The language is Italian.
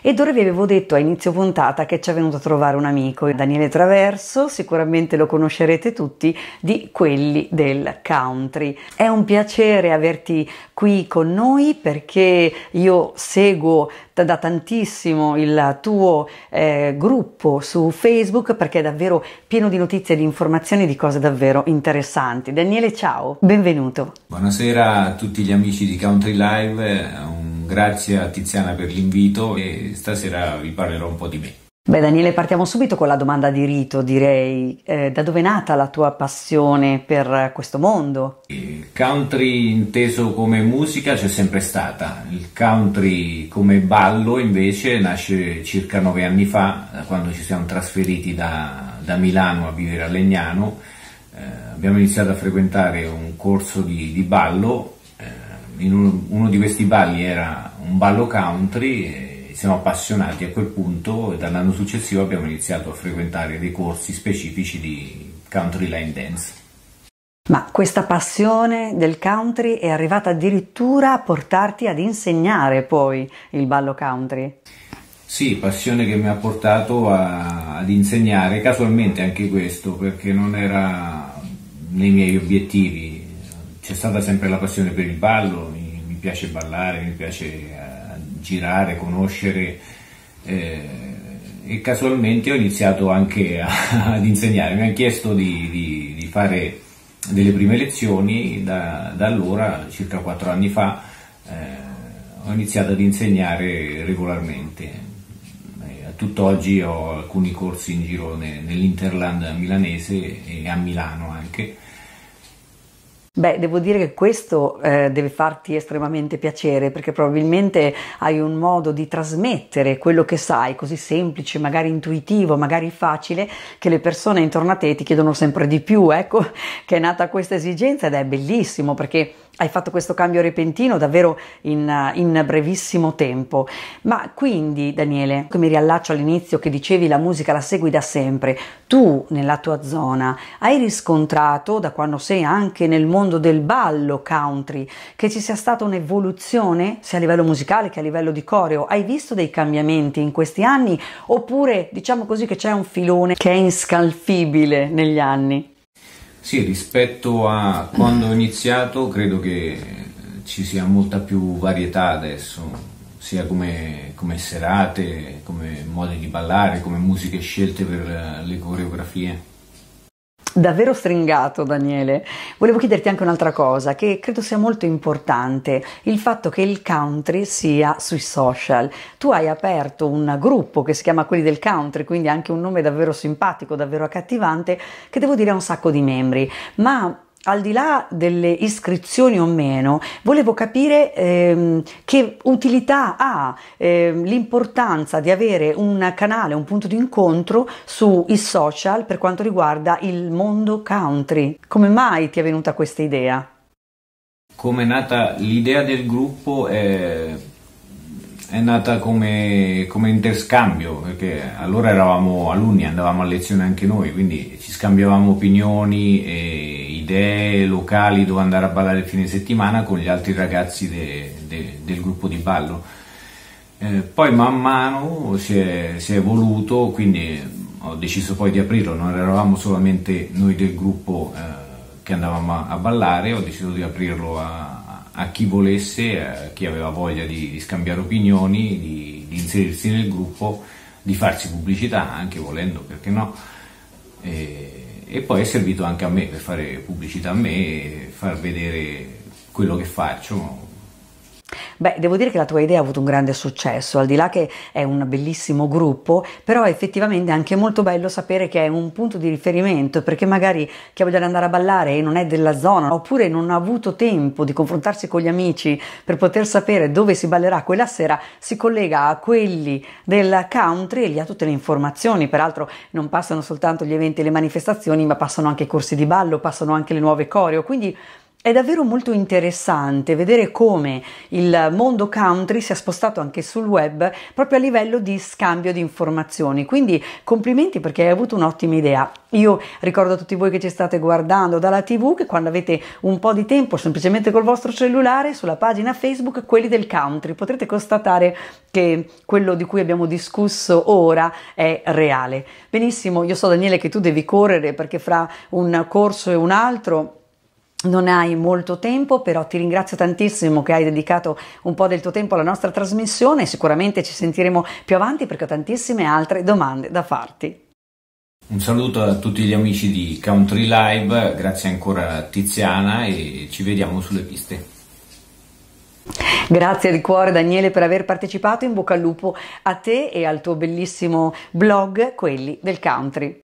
ed ora vi avevo detto a inizio puntata che ci è venuto a trovare un amico, Daniele Traverso, sicuramente lo conoscerete tutti, di quelli del country. È un piacere averti qui con noi perché io seguo da tantissimo il tuo gruppo su Facebook perché è davvero pieno di notizie, di informazioni, di cose davvero interessanti. Daniele, ciao, benvenuto. Buonasera a tutti gli amici di Country Live, grazie a Tiziana per l'invito e stasera vi parlerò un po' di me. Beh Daniele, partiamo subito con la domanda di rito, direi. Da dove è nata la tua passione per questo mondo? Il country inteso come musica c'è sempre stata, il country come ballo invece nasce circa 9 anni fa, quando ci siamo trasferiti da Milano a vivere a Legnano. Abbiamo iniziato a frequentare un corso di ballo, uno di questi balli era un ballo country e siamo appassionati a quel punto e dall'anno successivo abbiamo iniziato a frequentare dei corsi specifici di country line dance. Ma questa passione del country è arrivata addirittura a portarti ad insegnare poi il ballo country? Sì, passione che mi ha portato ad insegnare, casualmente anche questo, perché non era nei miei obiettivi. C'è stata sempre la passione per il ballo, mi piace ballare, mi piace girare, conoscere e casualmente ho iniziato anche ad insegnare. Mi hanno chiesto di fare delle prime lezioni, da allora, circa 4 anni fa, ho iniziato ad insegnare regolarmente. A tutt'oggi ho alcuni corsi in giro nell'Interland milanese e a Milano anche. Beh, devo dire che questo deve farti estremamente piacere perché probabilmente hai un modo di trasmettere quello che sai, così semplice, magari intuitivo, magari facile, che le persone intorno a te ti chiedono sempre di più. Ecco che è nata questa esigenza ed è bellissimo perché hai fatto questo cambio repentino davvero in brevissimo tempo. Ma quindi, Daniele, mi riallaccio all'inizio che dicevi la musica la segui da sempre. Tu, nella tua zona, hai riscontrato, da quando sei anche nel mondo del ballo country, che ci sia stata un'evoluzione, sia a livello musicale che a livello di coreo? Hai visto dei cambiamenti in questi anni? Oppure, diciamo così, che c'è un filone che è inscalfibile negli anni? Sì, rispetto a quando ho iniziato credo che ci sia molta più varietà adesso, sia come serate, come modi di ballare, come musiche scelte per le coreografie. Davvero stringato, Daniele. Volevo chiederti anche un'altra cosa che credo sia molto importante, il fatto che il country sia sui social. Tu hai aperto un gruppo che si chiama Quelli del Country, quindi anche un nome davvero simpatico, davvero accattivante, che devo dire ha un sacco di membri, ma al di là delle iscrizioni o meno, volevo capire che utilità ha l'importanza di avere un canale, un punto di incontro sui social per quanto riguarda il mondo country. Come mai ti è venuta questa idea? Come è nata l'idea del gruppo è nata come interscambio, perché allora eravamo alunni, andavamo a lezione anche noi, quindi ci scambiavamo opinioni e idee locali dove andare a ballare il fine settimana con gli altri ragazzi del gruppo di ballo. Poi man mano si è evoluto, quindi ho deciso poi di aprirlo, non eravamo solamente noi del gruppo che andavamo a ballare, ho deciso di aprirlo a chi volesse, a chi aveva voglia di scambiare opinioni, di inserirsi nel gruppo, di farsi pubblicità anche volendo, perché no? E poi è servito anche a me per fare pubblicità a me e far vedere quello che faccio. Beh, devo dire che la tua idea ha avuto un grande successo, al di là che è un bellissimo gruppo, però effettivamente è anche molto bello sapere che è un punto di riferimento, perché magari chi voglia andare a ballare e non è della zona, oppure non ha avuto tempo di confrontarsi con gli amici per poter sapere dove si ballerà quella sera, si collega a quelli del country e gli ha tutte le informazioni. Peraltro non passano soltanto gli eventi e le manifestazioni, ma passano anche i corsi di ballo, passano anche le nuove coreo, quindi È davvero molto interessante vedere come il mondo country sia spostato anche sul web proprio a livello di scambio di informazioni, quindi complimenti perché hai avuto un'ottima idea. Io ricordo a tutti voi che ci state guardando dalla TV che quando avete un po' di tempo semplicemente col vostro cellulare sulla pagina Facebook Quelli del Country potrete constatare che quello di cui abbiamo discusso ora è reale. Benissimo, io so Daniele che tu devi correre perché fra un corso e un altro non hai molto tempo, però ti ringrazio tantissimo che hai dedicato un po' del tuo tempo alla nostra trasmissione. Sicuramente ci sentiremo più avanti perché ho tantissime altre domande da farti. Un saluto a tutti gli amici di Country Live, grazie ancora a Tiziana e ci vediamo sulle piste. Grazie di cuore Daniele per aver partecipato, in bocca al lupo a te e al tuo bellissimo blog Quelli del Country.